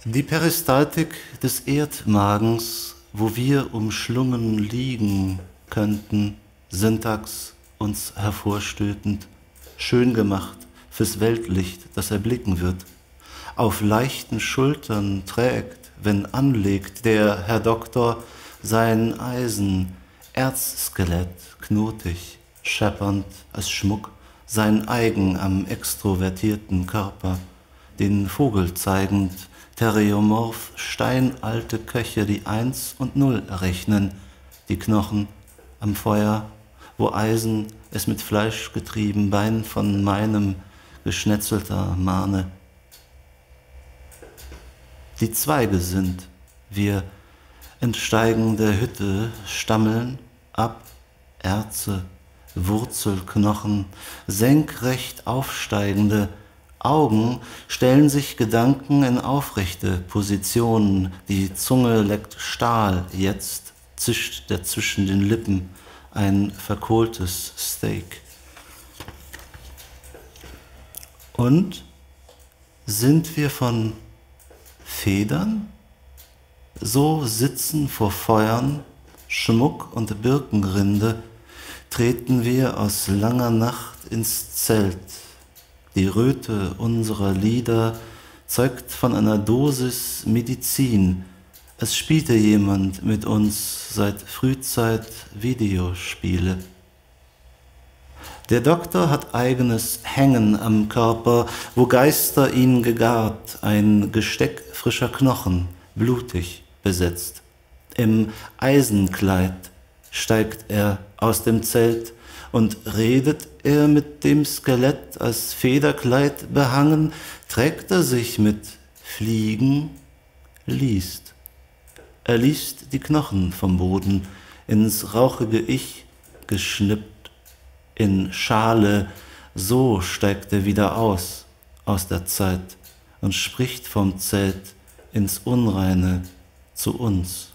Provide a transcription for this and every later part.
Die Peristaltik des Erdmagens, wo wir umschlungen liegen könnten, Syntax uns hervorstötend, schön gemacht fürs Weltlicht, das er blicken wird, auf leichten Schultern trägt, wenn anlegt der Herr Doktor sein Eisen, Erzskelett, knotig, scheppernd als Schmuck, sein Eigen am extrovertierten Körper, den Vogel zeigend, Theriomorph, steinalte Köche, die 1 und 0 rechnen, die Knochen am Feuer, wo Eisen es mit Fleisch getrieben, Bein von meinem geschnetzelter Mahne. Die Zweige sind, wir entsteigen der Hütte, stammeln ab, Erze, Wurzelknochen, senkrecht aufsteigende Augen stellen sich Gedanken in aufrechte Positionen, die Zunge leckt Stahl, jetzt zischt der zwischen den Lippen ein verkohltes Steak. Und sind wir von Federn? So sitzen vor Feuern, Schmuck und Birkenrinde, treten wir aus langer Nacht ins Zelt. Die Röte unserer Lieder zeugt von einer Dosis Medizin. Es spielte jemand mit uns seit Frühzeit Videospiele. Der Doktor hat eigenes Hängen am Körper, wo Geister ihn gegart, ein Gesteck frischer Knochen, blutig besetzt. Im Eisenkleid steigt er aus dem Zelt und redet er mit dem Skelett als Federkleid behangen, trägt er sich mit Fliegen, liest. Er liest die Knochen vom Boden, ins rauchige Ich geschnippt, in Schale, so steigt er wieder aus der Zeit und spricht vom Zelt ins Unreine zu uns.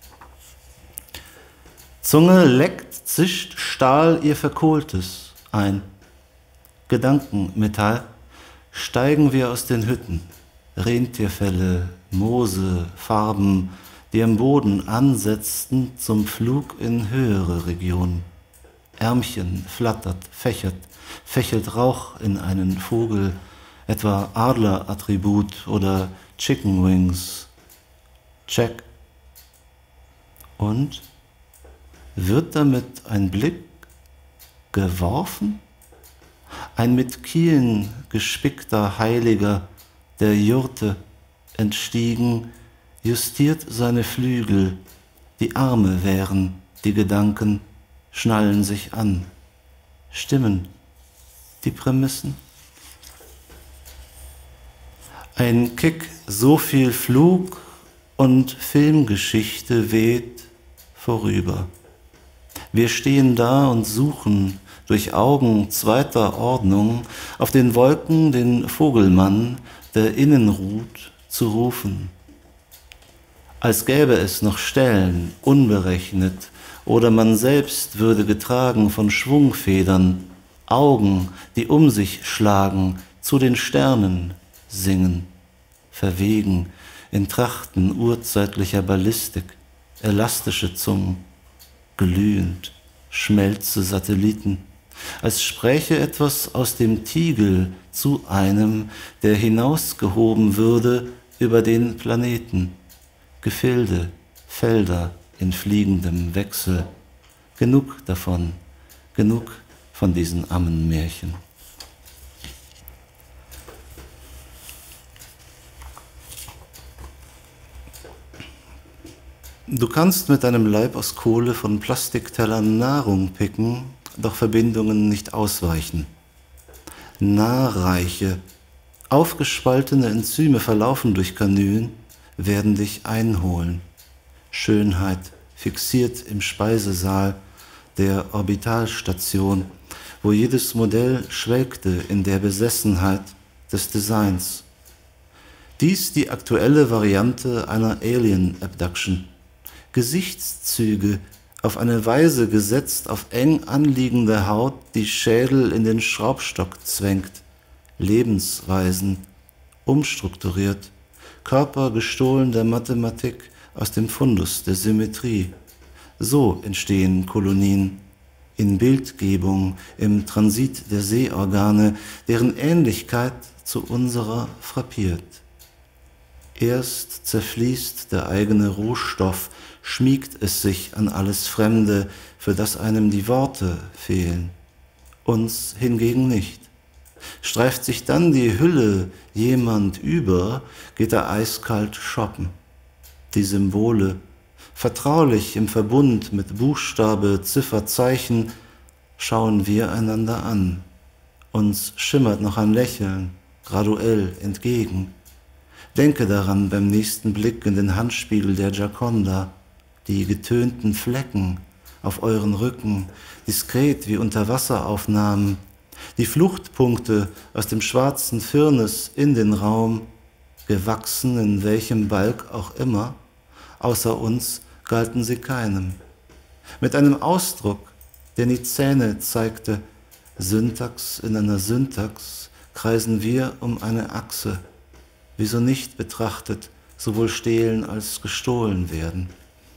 Zunge leckt, zischt Stahl ihr Verkohltes ein. Gedankenmetall, steigen wir aus den Hütten, Rentierfelle, Moose, Farben, die am Boden ansetzten zum Flug in höhere Regionen. Ärmchen flattert, fächelt Rauch in einen Vogel, etwa Adlerattribut oder Chicken Wings. Check. Und wird damit ein Blick geworfen? Ein mit Kielen gespickter Heiliger, der Jurte entstiegen, justiert seine Flügel, die Arme wehren, die Gedanken schnallen sich an. Stimmen die Prämissen? Ein Kick, so viel Flug und Filmgeschichte weht vorüber. Wir stehen da und suchen durch Augen zweiter Ordnung auf den Wolken den Vogelmann, der innen ruht, zu rufen. Als gäbe es noch Stellen, unberechnet, oder man selbst würde getragen von Schwungfedern, Augen, die um sich schlagen, zu den Sternen singen, verwegen in Trachten urzeitlicher Ballistik, elastische Zungen, glühend, schmelze Satelliten, als spräche etwas aus dem Tiegel zu einem, der hinausgehoben würde über den Planeten, Gefilde, Felder in fliegendem Wechsel, genug von diesen Ammenmärchen. Du kannst mit deinem Leib aus Kohle von Plastiktellern Nahrung picken, doch Verbindungen nicht ausweichen. Nahreiche, aufgespaltene Enzyme verlaufen durch Kanülen, werden dich einholen. Schönheit fixiert im Speisesaal der Orbitalstation, wo jedes Modell schwelgte in der Besessenheit des Designs. Dies die aktuelle Variante einer Alien Abduction. Gesichtszüge auf eine Weise gesetzt auf eng anliegende Haut, die Schädel in den Schraubstock zwängt, Lebensweisen umstrukturiert, Körper gestohlen der Mathematik aus dem Fundus der Symmetrie. So entstehen Kolonien, in Bildgebung, im Transit der Sehorgane, deren Ähnlichkeit zu unserer frappiert. Erst zerfließt der eigene Rohstoff, schmiegt es sich an alles Fremde, für das einem die Worte fehlen, uns hingegen nicht. Streift sich dann die Hülle jemand über, geht er eiskalt shoppen. Die Symbole, vertraulich im Verbund mit Buchstabe, Ziffer, Zeichen, schauen wir einander an. Uns schimmert noch ein Lächeln graduell entgegen. Denke daran beim nächsten Blick in den Handspiegel der Gioconda, die getönten Flecken auf euren Rücken, diskret wie Unterwasseraufnahmen, die Fluchtpunkte aus dem schwarzen Firnis in den Raum, gewachsen in welchem Balk auch immer, außer uns galten sie keinem. Mit einem Ausdruck, der die Zähne zeigte, Syntax in einer Syntax, kreisen wir um eine Achse, wieso nicht betrachtet, sowohl stehlen als gestohlen werden.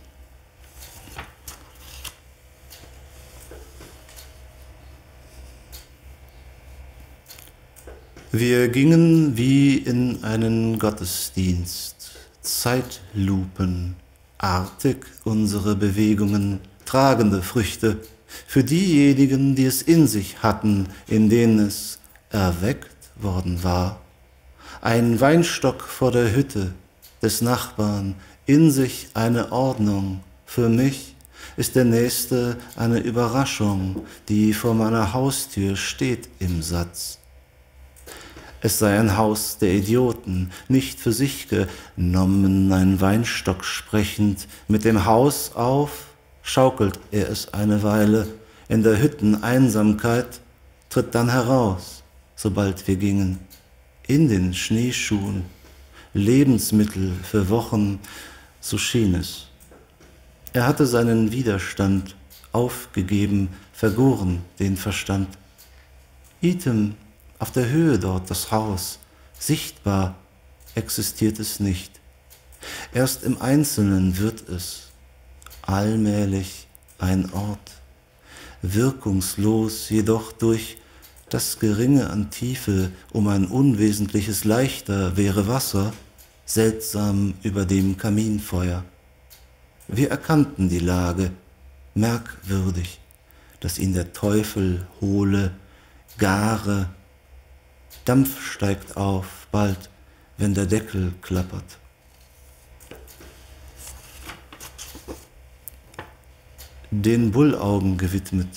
Wir gingen wie in einen Gottesdienst, zeitlupenartig unsere Bewegungen, tragende Früchte, für diejenigen, die es in sich hatten, in denen es erweckt worden war. Ein Weinstock vor der Hütte des Nachbarn, in sich eine Ordnung, für mich ist der Nächste eine Überraschung, die vor meiner Haustür steht im Satz. Es sei ein Haus der Idioten, nicht für sich genommen, ein Weinstock sprechend, mit dem Haus auf, schaukelt er es eine Weile, in der Hütteneinsamkeit, tritt dann heraus, sobald wir gingen, in den Schneeschuhen, Lebensmittel für Wochen, so schien es. Er hatte seinen Widerstand aufgegeben, vergoren den Verstand. Item, auf der Höhe dort das Haus, sichtbar existiert es nicht. Erst im Einzelnen wird es allmählich ein Ort, wirkungslos jedoch durch das Geringe an Tiefe um ein Unwesentliches leichter wäre Wasser, seltsam über dem Kaminfeuer. Wir erkannten die Lage, merkwürdig, dass ihn der Teufel hole, gare, Dampf steigt auf, bald, wenn der Deckel klappert. Den Bullaugen gewidmet,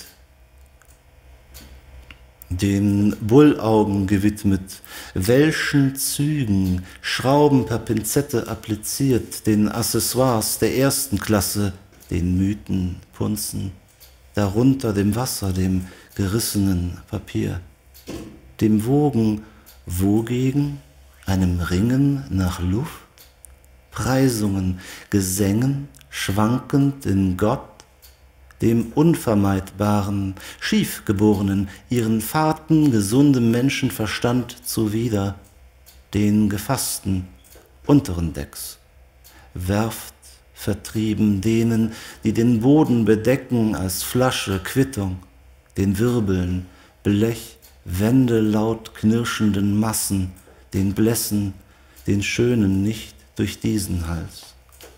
welchen Zügen, Schrauben per Pinzette appliziert, den Accessoires der ersten Klasse, den Mythen, Punzen, darunter dem Wasser, dem gerissenen Papier, dem Wogen, wogegen, einem Ringen nach Luft, Preisungen, Gesängen, schwankend in Gott, dem Unvermeidbaren, Schiefgeborenen, ihren Fahrten gesundem Menschenverstand zuwider, den Gefassten unteren Decks, werft vertrieben denen, die den Boden bedecken als Flasche, Quittung, den Wirbeln, Blech, Wände laut knirschenden Massen, den Blässen, den Schönen nicht durch diesen Hals.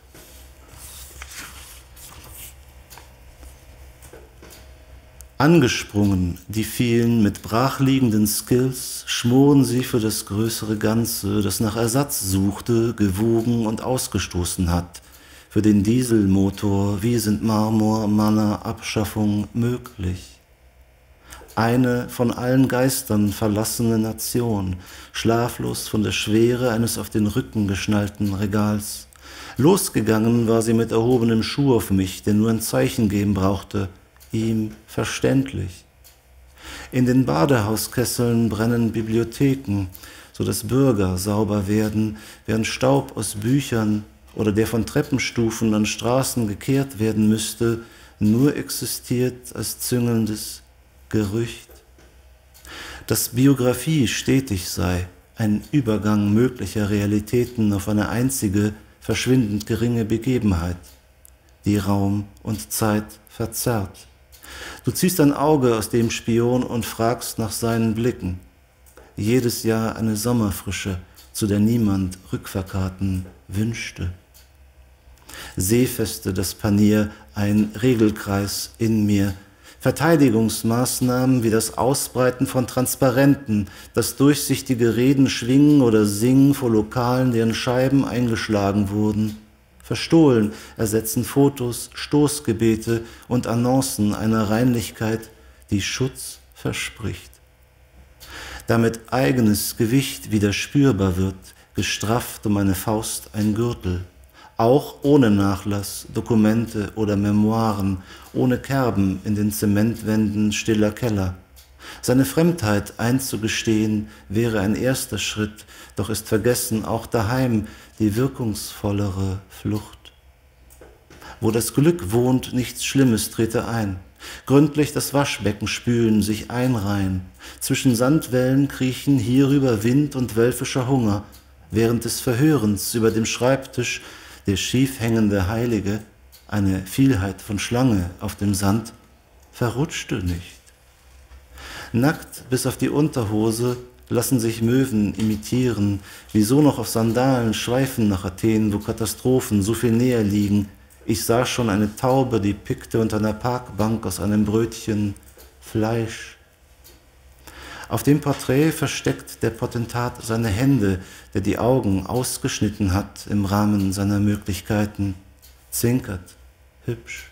Angesprungen, die vielen mit brachliegenden Skills, schmoren sie für das größere Ganze, das nach Ersatz suchte, gewogen und ausgestoßen hat. Für den Dieselmotor, wie sind Marmor, Manna, Abschaffung möglich? Eine von allen Geistern verlassene Nation, schlaflos von der Schwere eines auf den Rücken geschnallten Regals. Losgegangen war sie mit erhobenem Schuh auf mich, der nur ein Zeichen geben brauchte, ihm verständlich. In den Badehauskesseln brennen Bibliotheken, so dass Bürger sauber werden, während Staub aus Büchern oder der von Treppenstufen an Straßen gekehrt werden müsste, nur existiert als züngelndes Gerücht. Dass Biografie stetig sei, ein Übergang möglicher Realitäten auf eine einzige, verschwindend geringe Begebenheit, die Raum und Zeit verzerrt. Du ziehst ein Auge aus dem Spion und fragst nach seinen Blicken. Jedes Jahr eine Sommerfrische, zu der niemand Rückfahrkarten wünschte. Seefeste das Panier, ein Regelkreis in mir. Verteidigungsmaßnahmen wie das Ausbreiten von Transparenten, das durchsichtige Reden, Schwingen oder Singen vor Lokalen, deren Scheiben eingeschlagen wurden. Verstohlen ersetzen Fotos, Stoßgebete und Annoncen einer Reinlichkeit, die Schutz verspricht. Damit eigenes Gewicht wieder spürbar wird, gestrafft um eine Faust ein Gürtel. Auch ohne Nachlass, Dokumente oder Memoiren, ohne Kerben in den Zementwänden stiller Keller. Seine Fremdheit einzugestehen wäre ein erster Schritt, doch ist vergessen auch daheim die wirkungsvollere Flucht. Wo das Glück wohnt, nichts Schlimmes trete ein. Gründlich das Waschbecken spülen, sich einreihen. Zwischen Sandwellen kriechen hierüber Wind und wölfischer Hunger. Während des Verhörens über dem Schreibtisch der schief hängende Heilige, eine Vielheit von Schlange auf dem Sand, verrutschte nicht. Nackt bis auf die Unterhose lassen sich Möwen imitieren, wieso noch auf Sandalen schweifen nach Athen, wo Katastrophen so viel näher liegen. Ich sah schon eine Taube, die pickte unter einer Parkbank aus einem Brötchen Fleisch. Auf dem Porträt versteckt der Potentat seine Hände, der die Augen ausgeschnitten hat im Rahmen seiner Möglichkeiten, zwinkert, hübsch.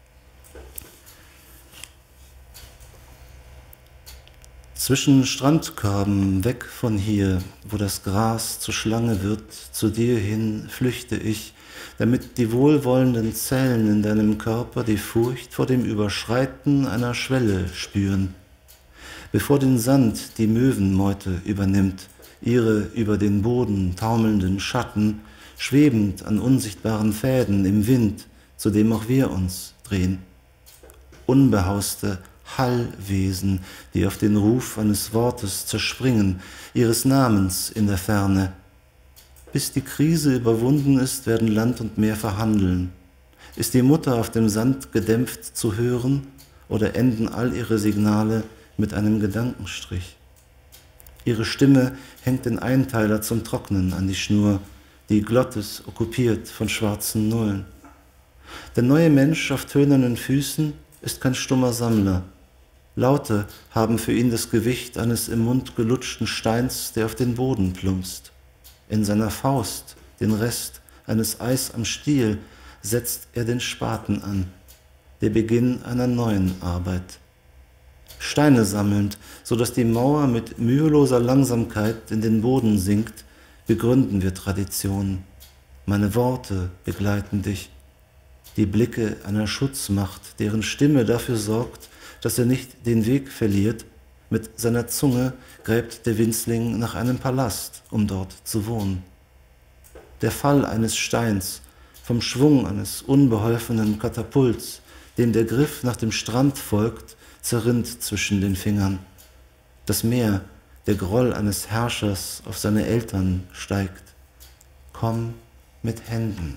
Zwischen Strandkörben, weg von hier, wo das Gras zur Schlange wird, zu dir hin flüchte ich, damit die wohlwollenden Zellen in deinem Körper die Furcht vor dem Überschreiten einer Schwelle spüren. Bevor den Sand die Möwenmeute übernimmt, ihre über den Boden taumelnden Schatten, schwebend an unsichtbaren Fäden im Wind, zu dem auch wir uns drehen. Unbehauste Hallwesen, die auf den Ruf eines Wortes zerspringen, ihres Namens in der Ferne. Bis die Krise überwunden ist, werden Land und Meer verhandeln. Ist die Mutter auf dem Sand gedämpft zu hören oder enden all ihre Signale mit einem Gedankenstrich? Ihre Stimme hängt den Einteiler zum Trocknen an die Schnur, die Glottis okkupiert von schwarzen Nullen. Der neue Mensch auf tönernen Füßen ist kein stummer Sammler. Laute haben für ihn das Gewicht eines im Mund gelutschten Steins, der auf den Boden plumpst. In seiner Faust, den Rest eines Eis am Stiel, setzt er den Spaten an, der Beginn einer neuen Arbeit. Steine sammelnd, so dass die Mauer mit müheloser Langsamkeit in den Boden sinkt, begründen wir Traditionen. Meine Worte begleiten dich, die Blicke einer Schutzmacht, deren Stimme dafür sorgt, dass er nicht den Weg verliert. Mit seiner Zunge gräbt der Winzling nach einem Palast, um dort zu wohnen. Der Fall eines Steins, vom Schwung eines unbeholfenen Katapults, dem der Griff nach dem Strand folgt, zerrinnt zwischen den Fingern. Das Meer, der Groll eines Herrschers auf seine Eltern steigt. Komm mit Händen.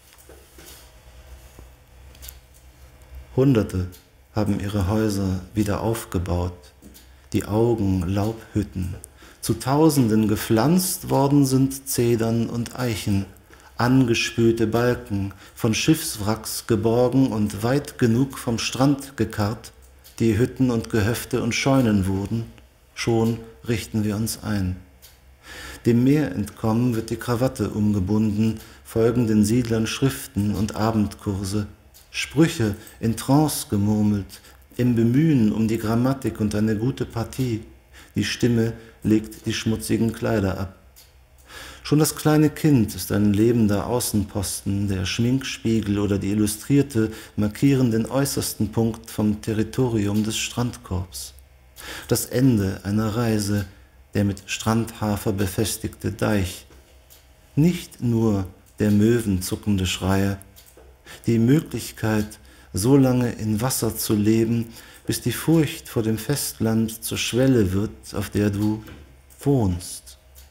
Hunderte haben ihre Häuser wieder aufgebaut, die Augen Laubhütten. Zu Tausenden gepflanzt worden sind Zedern und Eichen, angespülte Balken, von Schiffswracks geborgen und weit genug vom Strand gekarrt, die Hütten und Gehöfte und Scheunen wurden, schon richten wir uns ein. Dem Meer entkommen wird die Krawatte umgebunden, folgen den Siedlern Schriften und Abendkurse, Sprüche in Trance gemurmelt, im Bemühen um die Grammatik und eine gute Partie. Die Stimme legt die schmutzigen Kleider ab. Schon das kleine Kind ist ein lebender Außenposten, der Schminkspiegel oder die Illustrierte markieren den äußersten Punkt vom Territorium des Strandkorbs. Das Ende einer Reise, der mit Strandhafer befestigte Deich. Nicht nur der möwenzuckende Schreier, die Möglichkeit, so lange in Wasser zu leben, bis die Furcht vor dem Festland zur Schwelle wird, auf der du wohnst.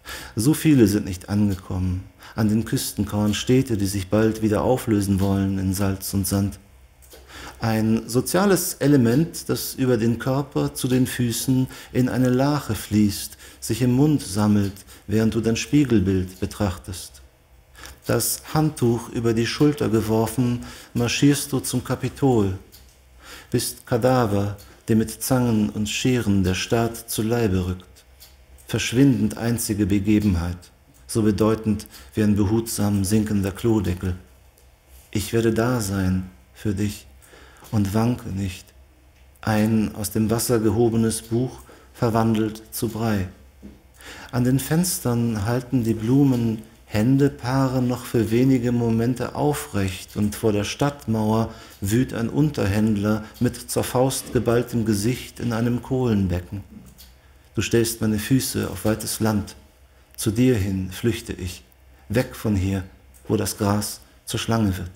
So viele sind nicht angekommen. An den Küsten kauern Städte, die sich bald wieder auflösen wollen in Salz und Sand. Ein soziales Element, das über den Körper zu den Füßen in eine Lache fließt, sich im Mund sammelt, während du dein Spiegelbild betrachtest. Das Handtuch über die Schulter geworfen, marschierst du zum Kapitol, bist Kadaver, dem mit Zangen und Scheren der Staat zu Leibe rückt. Verschwindend einzige Begebenheit, so bedeutend wie ein behutsam sinkender Klodeckel. Ich werde da sein für dich und wanke nicht. Ein aus dem Wasser gehobenes Buch verwandelt zu Brei. An den Fenstern halten die Blumen Händepaare noch für wenige Momente aufrecht und vor der Stadtmauer wühlt ein Unterhändler mit zur Faust geballtem Gesicht in einem Kohlenbecken. Du stellst meine Füße auf weites Land. Zu dir hin flüchte ich, weg von hier, wo das Gras zur Schlange wird.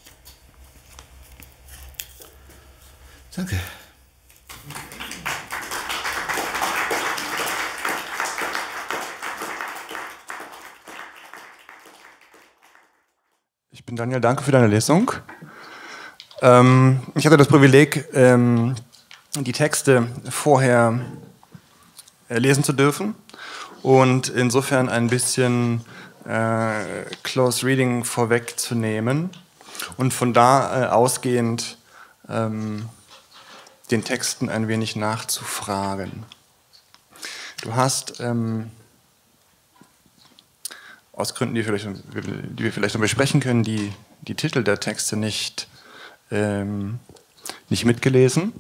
Danke. Ich bin Daniel, danke für deine Lesung. Ich hatte das Privileg, die Texte vorher lesen zu dürfen und insofern ein bisschen Close Reading vorwegzunehmen und von da ausgehend den Texten ein wenig nachzufragen. Du hast aus Gründen, die wir vielleicht noch besprechen können, die Titel der Texte nicht mitgelesen.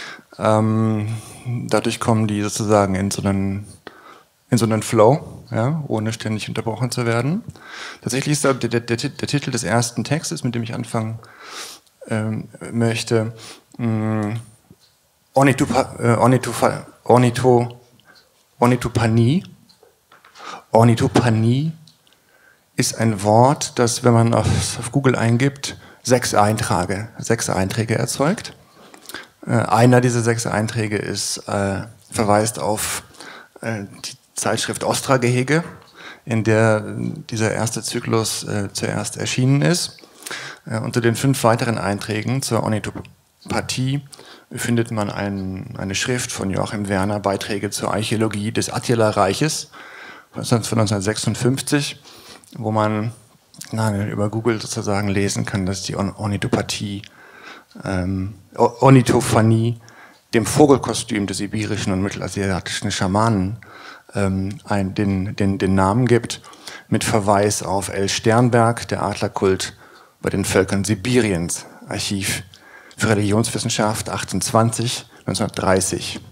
Dadurch kommen die sozusagen in so einen Flow, ja, ohne ständig unterbrochen zu werden. Tatsächlich ist der Titel des ersten Textes, mit dem ich anfangen möchte, Ornithopanie. Ornithopanie ist ein Wort, das, wenn man auf Google eingibt, 6 Einträge erzeugt. Einer dieser 6 Einträge verweist auf die Zeitschrift Ostra-Gehege, in der dieser erste Zyklus zuerst erschienen ist. Unter den 5 weiteren Einträgen zur Ornithopathie findet man eine Schrift von Joachim Werner, Beiträge zur Archäologie des Attila-Reiches von 1956, wo man über Google sozusagen lesen kann, dass die Ornithopathie, Ornithophanie, dem Vogelkostüm des sibirischen und mittelasiatischen Schamanen den Namen gibt, mit Verweis auf L. Sternberg, der Adlerkult bei den Völkern Sibiriens, Archiv für Religionswissenschaft 1930.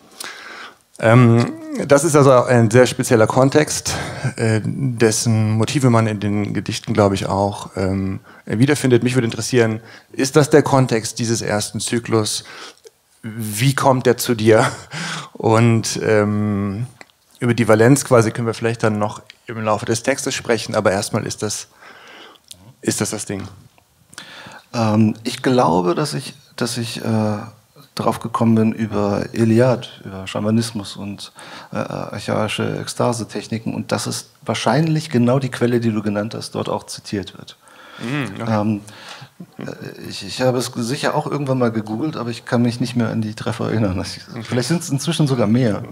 Das ist also ein sehr spezieller Kontext, dessen Motive man in den Gedichten, glaube ich, auch wiederfindet. Mich würde interessieren, ist das der Kontext dieses ersten Zyklus? Wie kommt der zu dir? Und über die Valenz quasi können wir vielleicht dann noch im Laufe des Textes sprechen, aber erstmal ist das Ding. Ich glaube, dass ich darauf gekommen bin über Eliade, über Schamanismus und archaische Ekstasetechniken, und das ist wahrscheinlich genau die Quelle, die du genannt hast, dort auch zitiert wird. Okay. Ich habe es sicher auch irgendwann mal gegoogelt, aber ich kann mich nicht mehr an die Treffer erinnern. Vielleicht sind es inzwischen sogar mehr.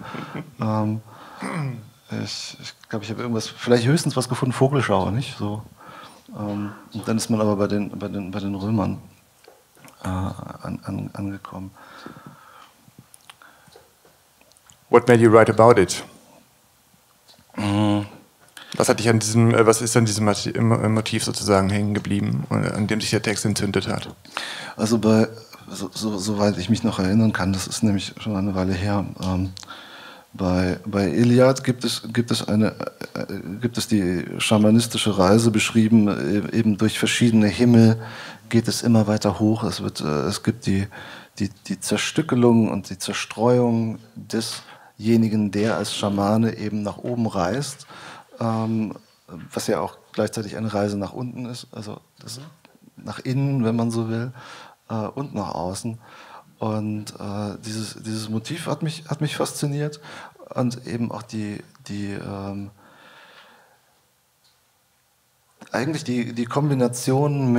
Ich glaube, ich habe vielleicht höchstens was gefunden, Vogelschauer, nicht? So. Und dann ist man aber bei den Römern angekommen. What made you write about it? Was ist an diesem Motiv sozusagen hängen geblieben, an dem sich der Text entzündet hat? Also soweit ich mich noch erinnern kann, das ist nämlich schon eine Weile her, bei Eliade gibt es die schamanistische Reise beschrieben, eben durch verschiedene Himmel geht es immer weiter hoch. Es gibt die Zerstückelung und die Zerstreuung desjenigen, der als Schamane eben nach oben reist, was ja auch gleichzeitig eine Reise nach unten ist, also nach innen, wenn man so will, und nach außen. Und dieses Motiv hat mich fasziniert, und eben auch die eigentlich die Kombination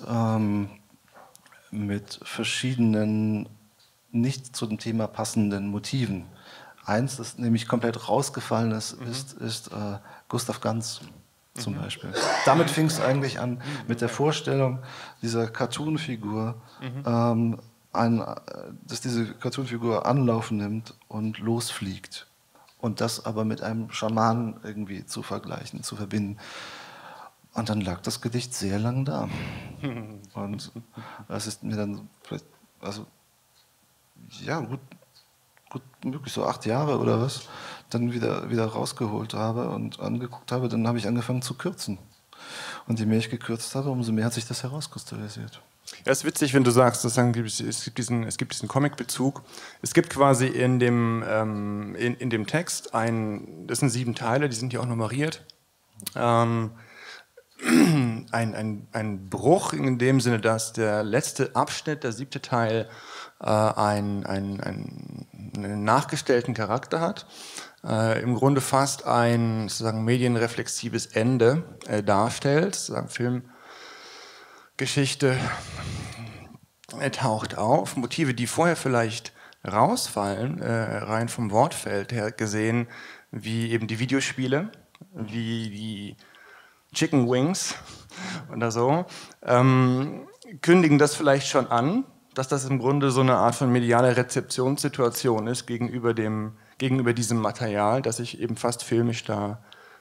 mit verschiedenen nicht zu dem Thema passenden Motiven. Eins, das nämlich komplett rausgefallen ist Gustav Ganz zum Beispiel. Damit fing es eigentlich an mit der Vorstellung dieser Cartoon-Figur, dass diese Cartoon-Figur Anlauf nimmt und losfliegt. Und das aber mit einem Schamanen irgendwie zu vergleichen, zu verbinden. Und dann lag das Gedicht sehr lang da. Und das ist mir dann, also ja, gut möglich, so 8 Jahre oder was, dann wieder rausgeholt habe und angeguckt habe, dann habe ich angefangen zu kürzen. Und je mehr ich gekürzt habe, umso mehr hat sich das herauskristallisiert. Ja, es ist witzig, wenn du sagst, es gibt diesen Comic-Bezug. Es gibt quasi in dem Text das sind 7 Teile, die sind ja auch nummeriert. Ein Bruch in dem Sinne, dass der letzte Abschnitt, der 7. Teil, einen nachgestellten Charakter hat, im Grunde fast ein sozusagen medienreflexives Ende darstellt, sozusagen Filmgeschichte taucht auf, Motive, die vorher vielleicht rausfallen, rein vom Wortfeld her gesehen, wie eben die Videospiele, wie die Chicken Wings oder so, kündigen das vielleicht schon an, dass das im Grunde so eine Art von medialer Rezeptionssituation ist gegenüber diesem Material, das sich eben fast filmisch da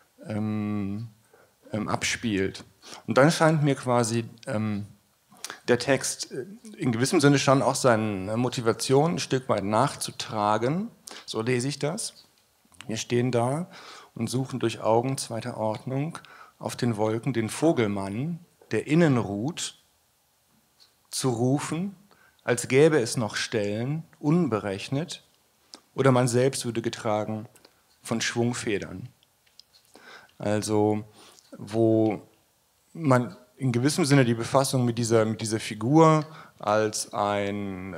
abspielt. Und dann scheint mir quasi der Text in gewissem Sinne schon auch seine Motivation ein Stück weit nachzutragen. So lese ich das. Wir stehen da und suchen durch Augen zweiter Ordnung auf den Wolken den Vogelmann, der innen ruht, zu rufen, als gäbe es noch Stellen, unberechnet, oder man selbst würde getragen von Schwungfedern. Also, wo man in gewissem Sinne die Befassung mit dieser Figur als ein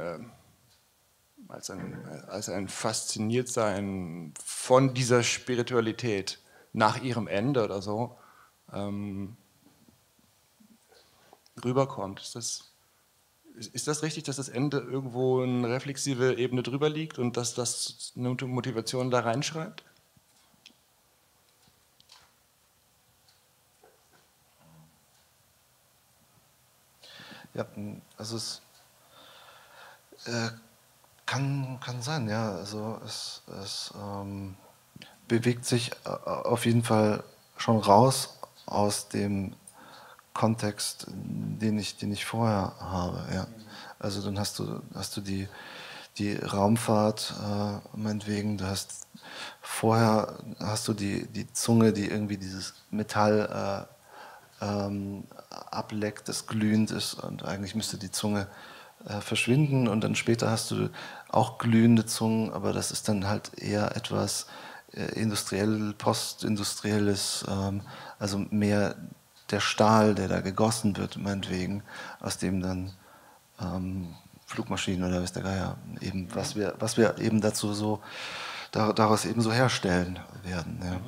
Fasziniertsein von dieser Spiritualität nach ihrem Ende oder so rüberkommt. Ist das richtig, dass das Ende irgendwo eine reflexive Ebene drüber liegt und dass das eine Motivation da reinschreibt? Ja, also es kann sein, ja. Also es bewegt sich auf jeden Fall schon raus aus dem Kontext, den ich vorher habe. Ja. Also dann hast du die Raumfahrt, meinetwegen, vorher hast du die Zunge, die irgendwie dieses Metall ableckt, das glühend ist, und eigentlich müsste die Zunge verschwinden, und dann später hast du auch glühende Zungen, aber das ist dann halt eher etwas postindustrielles, also mehr der Stahl, der da gegossen wird, meinetwegen, aus dem dann Flugmaschinen oder weiß der Geier eben, was wir eben dazu so daraus eben so herstellen werden. Ja.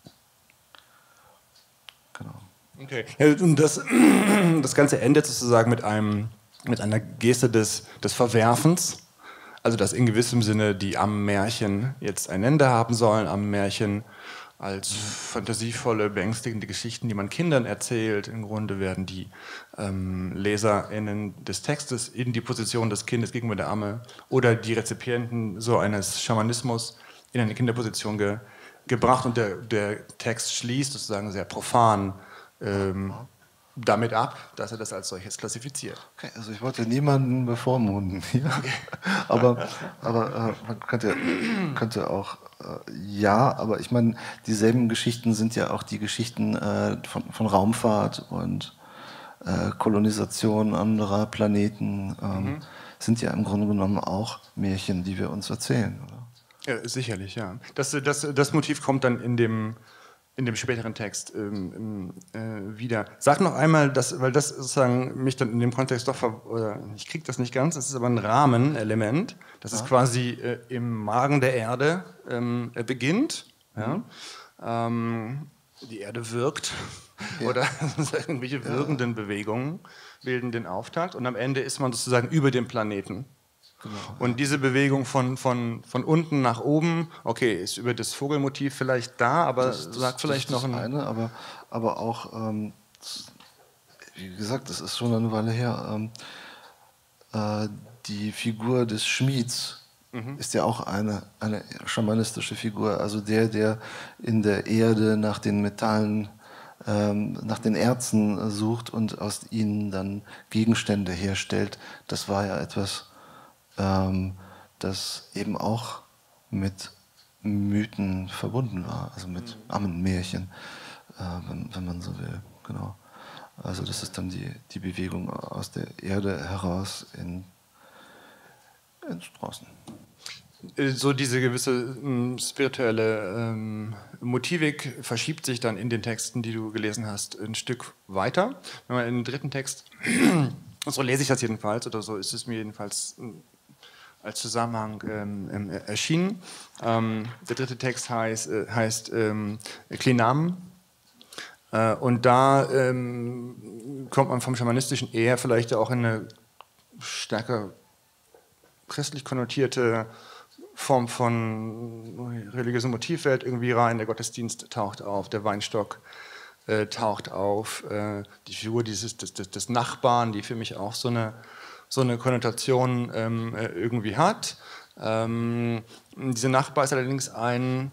Genau. Okay. Ja, und das Ganze endet sozusagen mit einer Geste des Verwerfens, also dass in gewissem Sinne die Ammenmärchen jetzt ein Ende haben sollen, Ammenmärchen als fantasievolle, beängstigende Geschichten, die man Kindern erzählt. Im Grunde werden die LeserInnen des Textes in die Position des Kindes gegenüber der Amme oder die Rezipienten so eines Schamanismus in eine Kinderposition gebracht, und der Text schließt sozusagen sehr profan damit ab, dass er das als solches klassifiziert. Okay, also ich wollte niemanden bevormunden hier, okay. aber man könnte auch ja, aber ich meine, dieselben Geschichten sind ja auch die Geschichten von Raumfahrt und Kolonisation anderer Planeten, sind ja im Grunde genommen auch Märchen, die wir uns erzählen, oder? Ja, sicherlich, ja. Das Motiv kommt dann in dem späteren Text wieder. Sag noch einmal, weil das sozusagen mich dann in dem Kontext doch, ich kriege das nicht ganz, das ist aber ein Rahmenelement, das ist quasi im Magen der Erde beginnt. Ja? Die Erde wirkt Ja. oder irgendwelche wirkenden Bewegungen bilden den Auftakt und am Ende ist man sozusagen über dem Planeten. Genau, und diese Bewegung von unten nach oben, okay, ist über das Vogelmotiv vielleicht da, aber sagt vielleicht noch das ein... eine, aber auch, wie gesagt, das ist schon eine Weile her, die Figur des Schmieds ist ja auch eine schamanistische Figur. Also der in der Erde nach den Metallen, nach den Erzen sucht und aus ihnen dann Gegenstände herstellt. Das war ja etwas, das eben auch mit Mythen verbunden war, also mit Ammenmärchen, wenn man so will. Genau. Also das ist dann die Bewegung aus der Erde heraus ins Draußen. So diese gewisse spirituelle Motivik verschiebt sich dann in den Texten, die du gelesen hast, ein Stück weiter. Wenn man in den dritten Text, so lese ich das jedenfalls, oder so ist es mir jedenfalls als Zusammenhang erschienen. Der dritte Text heißt Klinam. Und da kommt man vom Schamanistischen eher vielleicht auch in eine stärker christlich konnotierte Form von religiöser Motivwelt irgendwie rein. Der Gottesdienst taucht auf, der Weinstock taucht auf, die Figur des Nachbarn, die für mich auch so eine Konnotation irgendwie hat. Dieser Nachbar ist allerdings ein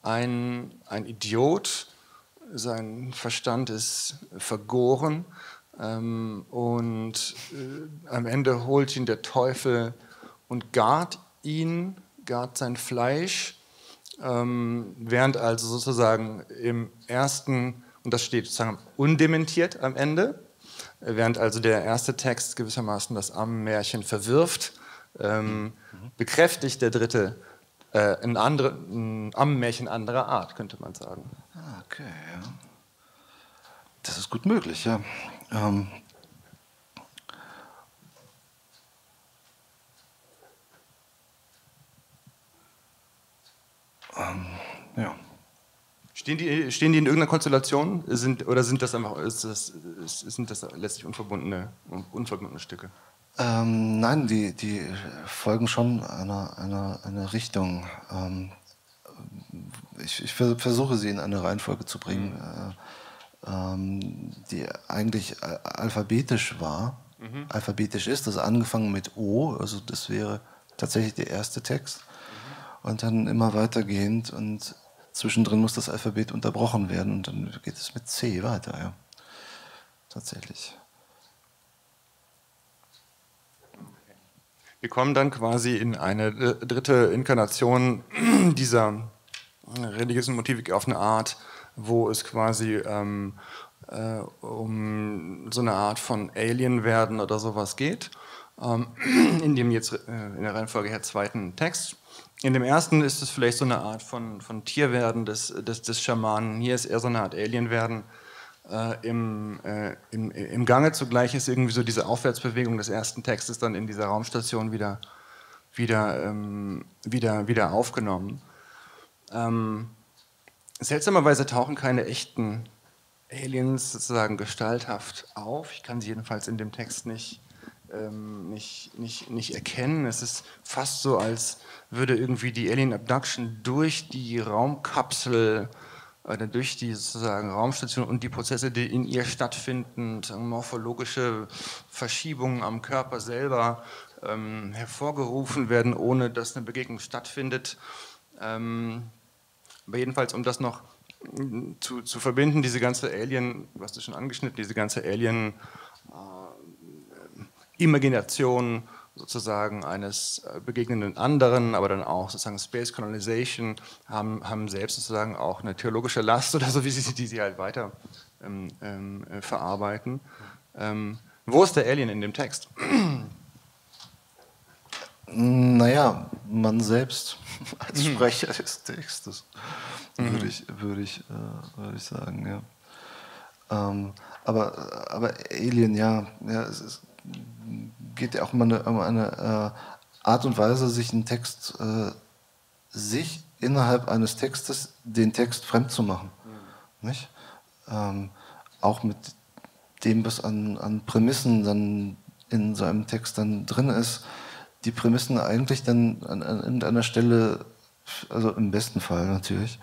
Idiot, sein Verstand ist vergoren und am Ende holt ihn der Teufel und gart sein Fleisch, während also sozusagen im ersten, und das steht sozusagen undementiert am Ende, während also der erste Text gewissermaßen das Ammenmärchen verwirft, bekräftigt der dritte ein Ammenmärchen anderer Art, könnte man sagen. Okay, ja. Das ist gut möglich, ja. Ja. Stehen die in irgendeiner Konstellation? Sind das letztlich unverbundene Stücke? Nein, die folgen schon einer Richtung. Ich versuche sie in eine Reihenfolge zu bringen, die eigentlich alphabetisch war. Alphabetisch ist, also angefangen mit O, also das wäre tatsächlich der erste Text. Und dann immer weitergehend und zwischendrin muss das Alphabet unterbrochen werden und dann geht es mit C weiter, ja. Tatsächlich. Wir kommen dann quasi in eine dritte Inkarnation dieser religiösen Motivik auf eine Art, wo es quasi um so eine Art von Alien werden oder sowas geht. In dem jetzt in der Reihenfolge her zweiten Text. In dem ersten ist es vielleicht so eine Art von Tierwerden des Schamanen. Hier ist eher so eine Art Alienwerden im Gange. Zugleich ist irgendwie so diese Aufwärtsbewegung des ersten Textes dann in dieser Raumstation wieder aufgenommen. Seltsamerweise tauchen keine echten Aliens sozusagen gestalthaft auf. Ich kann sie jedenfalls in dem Text nicht erkennen. Es ist fast so, als würde irgendwie die Alien Abduction durch die Raumkapsel oder durch die sozusagen Raumstation und die Prozesse, die in ihr stattfinden, morphologische Verschiebungen am Körper selber hervorgerufen werden, ohne dass eine Begegnung stattfindet. Aber jedenfalls, um das noch zu verbinden, diese ganze Alien, was du schon angeschnitten, diese ganze Alien Imagination sozusagen eines begegnenden anderen, aber dann auch sozusagen Space Colonization haben selbst sozusagen auch eine theologische Last oder so, die sie halt weiter verarbeiten. Wo ist der Alien in dem Text? Naja, man selbst als Sprecher des Textes, würde ich sagen, ja. Aber Alien, ja, es geht ja auch um eine Art und Weise, sich einen Text, sich innerhalb eines Textes den Text fremd zu machen. nicht? Auch mit dem, was an Prämissen dann in so einem Text dann drin ist, die Prämissen eigentlich dann an irgendeiner Stelle, also im besten Fall natürlich,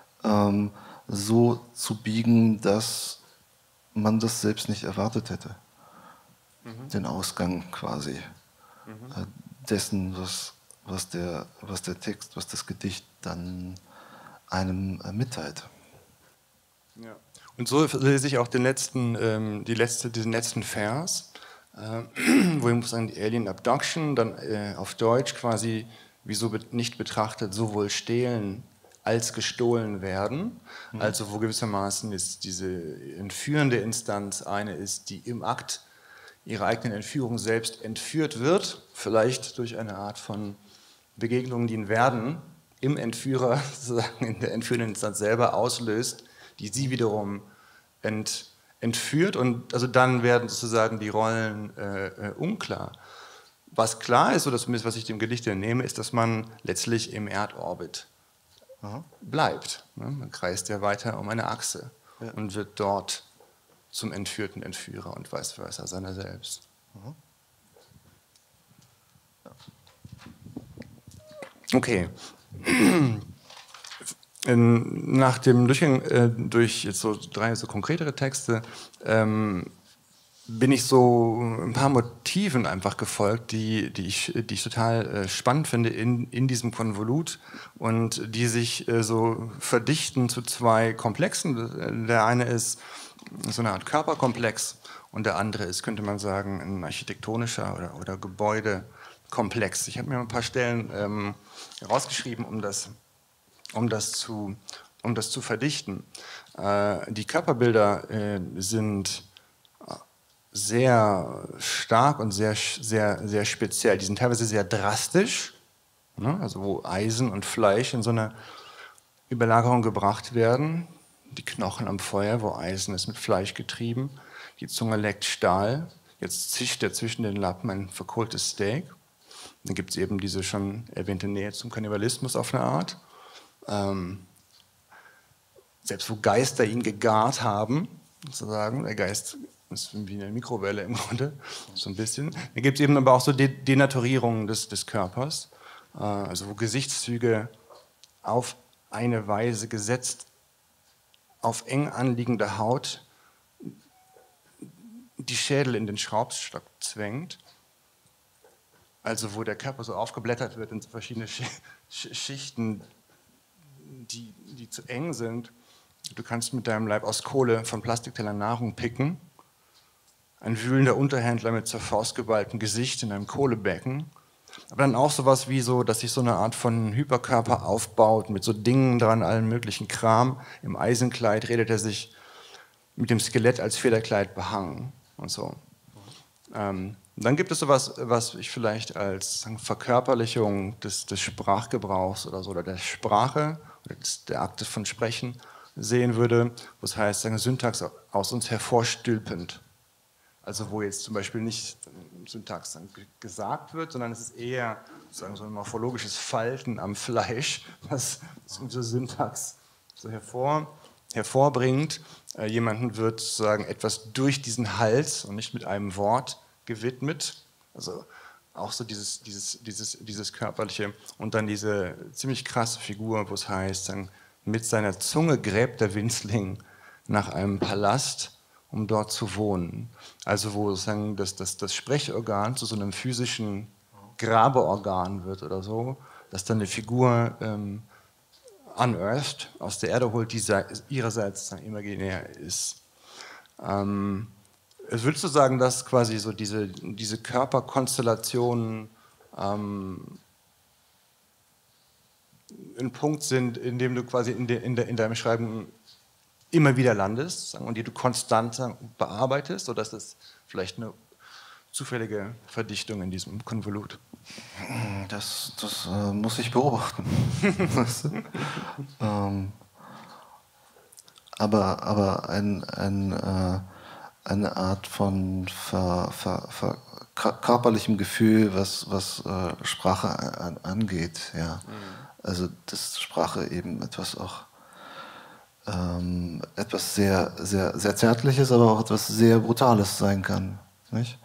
so zu biegen, dass man das selbst nicht erwartet hätte. Den Ausgang quasi dessen, was der Text, was das Gedicht dann einem mitteilt. Ja. Und so lese ich auch diesen letzten Vers, wo ich sagen, die Alien Abduction, dann auf Deutsch quasi, wieso nicht betrachtet, sowohl stehlen als gestohlen werden. Also wo gewissermaßen ist diese entführende Instanz eine ist, die im Akt ihrer eigenen Entführung selbst entführt wird, vielleicht durch eine Art von Begegnungen, die ein Werden im Entführer, sozusagen in der entführenden Instanz selber auslöst, die sie wiederum entführt, und also dann werden sozusagen die Rollen unklar. Was klar ist, oder zumindest was ich dem Gedicht entnehme, ist, dass man letztlich im Erdorbit bleibt. Ne? Man kreist ja weiter um eine Achse und wird dort zum entführten Entführer und vice versa seiner selbst. Okay. Nach dem Durchgang durch jetzt so 3 so konkretere Texte bin ich so ein paar Motiven einfach gefolgt, die ich total spannend finde in diesem Konvolut und die sich so verdichten zu 2 Komplexen. Der eine ist so eine Art Körperkomplex und der andere ist, könnte man sagen, ein architektonischer oder Gebäudekomplex. Ich habe mir ein paar Stellen rausgeschrieben, um das zu verdichten. Die Körperbilder sind sehr stark und sehr speziell. Die sind teilweise sehr drastisch, ne? Also wo Eisen und Fleisch in so eine Überlagerung gebracht werden. Die Knochen am Feuer, wo Eisen ist mit Fleisch getrieben. Die Zunge leckt Stahl. Jetzt zischt er zwischen den Lappen ein verkohltes Steak. Dann gibt es eben diese schon erwähnte Nähe zum Kannibalismus auf eine Art. Selbst wo Geister ihn gegart haben, sozusagen, der Geist ist wie eine Mikrowelle im Grunde, so ein bisschen. Da gibt es eben aber auch so Denaturierungen des Körpers, also wo Gesichtszüge auf eine Weise gesetzt, auf eng anliegende Haut die Schädel in den Schraubstock zwängt, also wo der Körper so aufgeblättert wird in so verschiedene Schichten, die zu eng sind. Du kannst mit deinem Leib aus Kohle von Plastiktellern Nahrung picken. Ein wühlender Unterhändler mit zur Faust geballtem Gesicht in einem Kohlebecken. Aber dann auch sowas wie so, dass sich so eine Art von Hyperkörper aufbaut, mit so Dingen dran, allen möglichen Kram. Im Eisenkleid redet er sich mit dem Skelett als Federkleid behangen und so. Dann gibt es sowas, was ich vielleicht als Verkörperlichung des Sprachgebrauchs oder so, oder der Sprache, oder der Akte von Sprechen sehen würde, was heißt, Syntax aus uns hervorstülpend. Also wo jetzt zum Beispiel nicht Syntax gesagt wird, sondern es ist eher so ein morphologisches Falten am Fleisch, was so Syntax so hervorbringt. Jemanden wird sozusagen etwas durch diesen Hals und nicht mit einem Wort gewidmet. Also auch so dieses körperliche. Und dann diese ziemlich krasse Figur, wo es heißt, mit seiner Zunge gräbt der Winzling nach einem Palast, um dort zu wohnen. Also wo sozusagen das Sprechorgan zu so einem physischen Grabeorgan wird oder so, dass dann eine Figur unearthed, aus der Erde holt, die ihrerseits imaginär ist. Würdest du sagen, dass quasi so diese Körperkonstellationen ein Punkt sind, in dem du quasi in deinem Schreiben immer wieder landest und die du konstant bearbeitest, oder ist das vielleicht eine zufällige Verdichtung in diesem Konvolut? Das muss ich beobachten. Aber eine Art von körperlichem Gefühl, was Sprache angeht. Ja. Also dass Sprache eben etwas auch etwas sehr, sehr, sehr Zärtliches, aber auch etwas sehr Brutales sein kann. Nicht?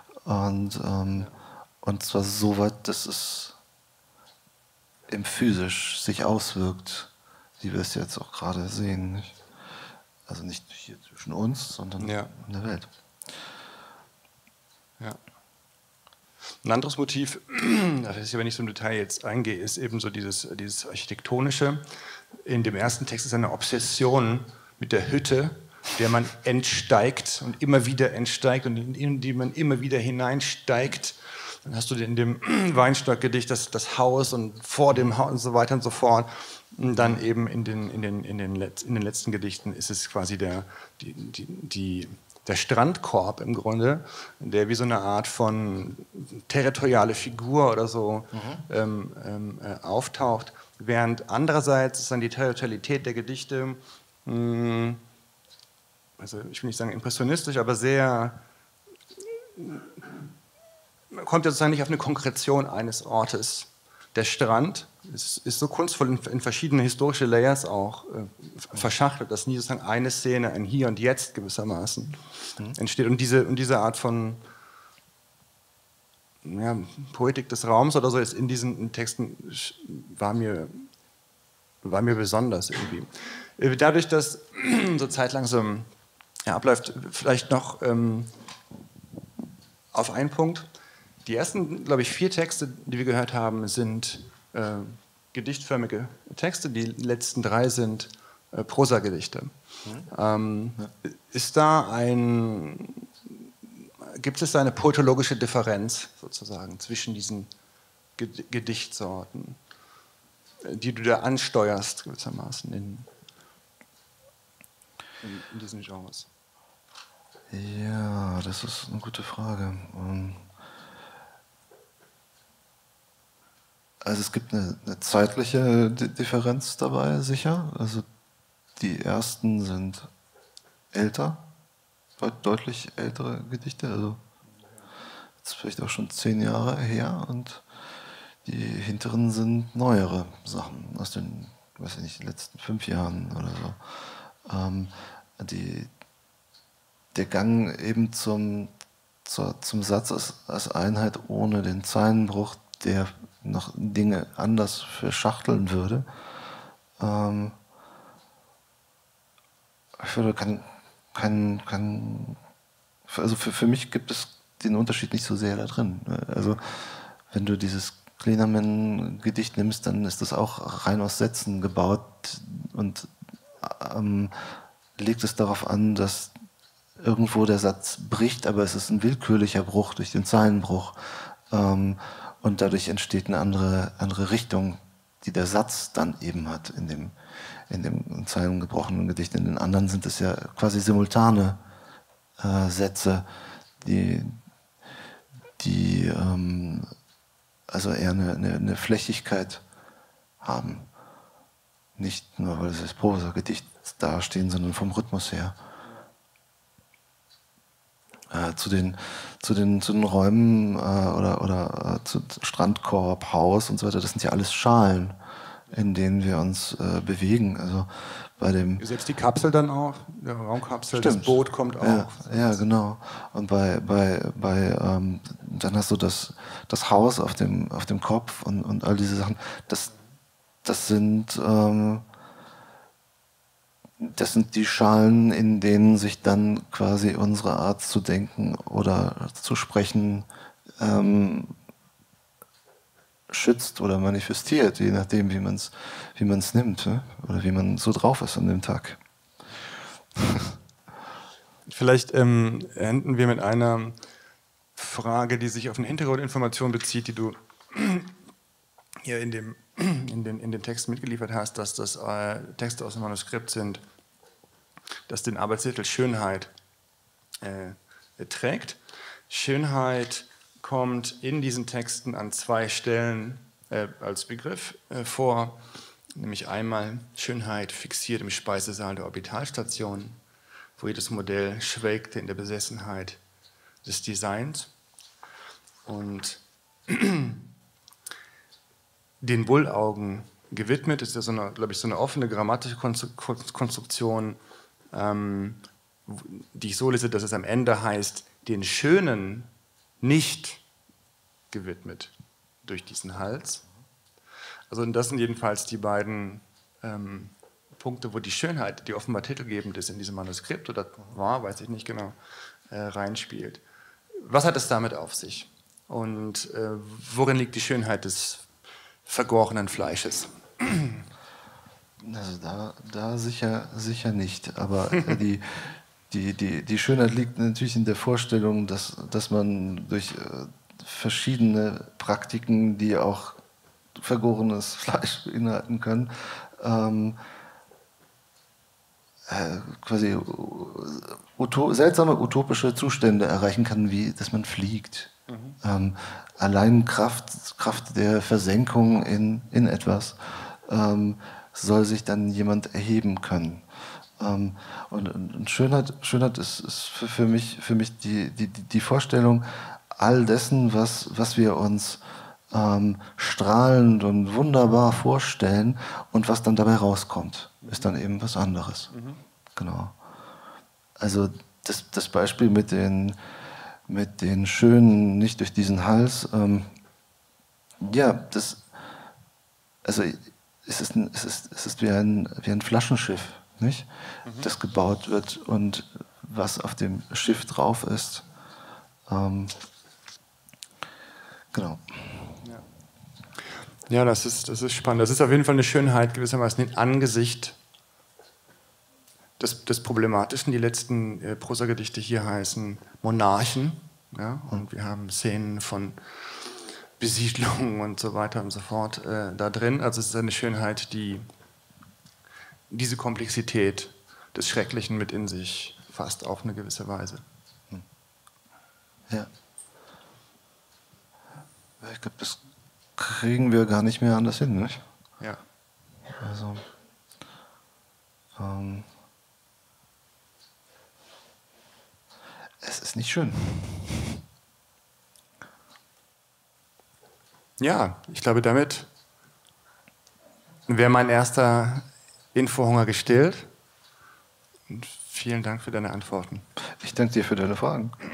Und zwar so weit, dass es eben physisch sich auswirkt, wie wir es jetzt auch gerade sehen. Nicht? Also nicht hier zwischen uns, sondern Ja. in der Welt. Ja. Ein anderes Motiv, auf das ich aber nicht so im Detail jetzt eingehe, ist eben so dieses Architektonische. In dem ersten Text ist eine Obsession mit der Hütte, der man entsteigt und immer wieder entsteigt und in die man immer wieder hineinsteigt. Dann hast du in dem Weinstock-Gedicht das Haus und vor dem Haus und so weiter und so fort. Und dann eben in den letzten Gedichten ist es quasi der Strandkorb im Grunde, der wie so eine Art von territoriale Figur oder so auftaucht, während andererseits ist dann die Territorialität der Gedichte, also ich will nicht sagen impressionistisch, aber sehr, man kommt ja sozusagen nicht auf eine Konkretion eines Ortes. Der Strand ist so kunstvoll in verschiedene historische Layers auch verschachtelt, dass nie sozusagen eine Szene, ein Hier und Jetzt gewissermaßen entsteht. Und diese Art von Poetik des Raums oder so ist in diesen Texten war mir besonders irgendwie. Dadurch, dass so zeitlang so abläuft, vielleicht noch auf einen Punkt. Die ersten, glaube ich, 4 Texte, die wir gehört haben, sind gedichtförmige Texte. Die letzten 3 sind Prosagedichte. Gibt es da eine poetologische Differenz sozusagen zwischen diesen Gedichtsorten, die du da ansteuerst gewissermaßen in diesen Genres? Ja, das ist eine gute Frage. Also es gibt eine zeitliche Differenz dabei, sicher. Also die ersten sind älter, deutlich ältere Gedichte, also jetzt vielleicht auch schon 10 Jahre her, und die hinteren sind neuere Sachen aus den, weiß ich nicht, letzten 5 Jahren oder so. Der Gang eben zum Satz als Einheit ohne den Zeilenbruch, der noch Dinge anders verschachteln würde. Ich finde, also für mich gibt es den Unterschied nicht so sehr da drin. Also wenn du dieses Klenerman-Gedicht nimmst, dann ist das auch rein aus Sätzen gebaut und legt es darauf an, dass irgendwo der Satz bricht, aber es ist ein willkürlicher Bruch durch den Zeilenbruch. Und dadurch entsteht eine andere Richtung, die der Satz dann eben hat in dem zeilengebrochenen Gedicht. In den anderen sind es ja quasi simultane Sätze, die also eher eine Flächigkeit haben. Nicht nur, weil sie als Prosa-Gedicht dastehen, sondern vom Rhythmus her. Zu den Räumen oder zu Strandkorb, Haus und so weiter, das sind ja alles Schalen, in denen wir uns bewegen. Also bei dem Selbst die Kapsel dann auch, der Raumkapsel, Stimmt. das Boot kommt auch. Ja, genau. Und dann hast du das Haus auf dem Kopf und all diese Sachen. Das sind die Schalen, in denen sich dann quasi unsere Art zu denken oder zu sprechen schützt oder manifestiert, je nachdem, wie man es nimmt, ne? Oder wie man so drauf ist an dem Tag. Vielleicht enden wir mit einer Frage, die sich auf eine Hintergrundinformation bezieht, die du hier in den Text mitgeliefert hast, dass das Texte aus dem Manuskript sind, das den Arbeitstitel Schönheit trägt. Schönheit kommt in diesen Texten an 2 Stellen als Begriff vor, nämlich einmal Schönheit fixiert im Speisesaal der Orbitalstation, wo jedes Modell schwelgte in der Besessenheit des Designs, und den Bullaugen gewidmet, ist ja so eine, glaube ich, so eine offene grammatische Konstruktion, die ich so lese, dass es am Ende heißt, den Schönen nicht gewidmet durch diesen Hals. Also das sind jedenfalls die beiden Punkte, wo die Schönheit, die offenbar titelgebend ist in diesem Manuskript, oder war, weiß ich nicht genau, reinspielt. Was hat es damit auf sich? Und worin liegt die Schönheit des vergorenen Fleisches? Also da sicher nicht. Aber die Schönheit liegt natürlich in der Vorstellung, dass man durch verschiedene Praktiken, die auch vergorenes Fleisch beinhalten können, quasi seltsame utopische Zustände erreichen kann, wie dass man fliegt. Allein Kraft der Versenkung in etwas soll sich dann jemand erheben können. Und Schönheit ist für mich die Vorstellung all dessen, was wir uns strahlend und wunderbar vorstellen und was dann dabei rauskommt, ist dann eben was anderes. Genau. Also das Beispiel mit den Schönen nicht durch diesen Hals, ja, also es ist wie ein Flaschenschiff, nicht? Das gebaut wird und was auf dem Schiff drauf ist. Genau. Ja, das ist spannend. Das ist auf jeden Fall eine Schönheit gewissermaßen im Angesicht des Problematischen. Die letzten Prosagedichte hier heißen Monarchen. Ja? Und wir haben Szenen von Besiedlungen und so weiter und so fort da drin. Also es ist eine Schönheit, die diese Komplexität des Schrecklichen mit in sich fasst, auf eine gewisse Weise. Ja. Ich glaube, das kriegen wir gar nicht mehr anders hin, nicht? Ja. Also, es ist nicht schön. Ja, ich glaube, damit wäre mein erster Infohunger gestillt. Und vielen Dank für deine Antworten. Ich danke dir für deine Fragen.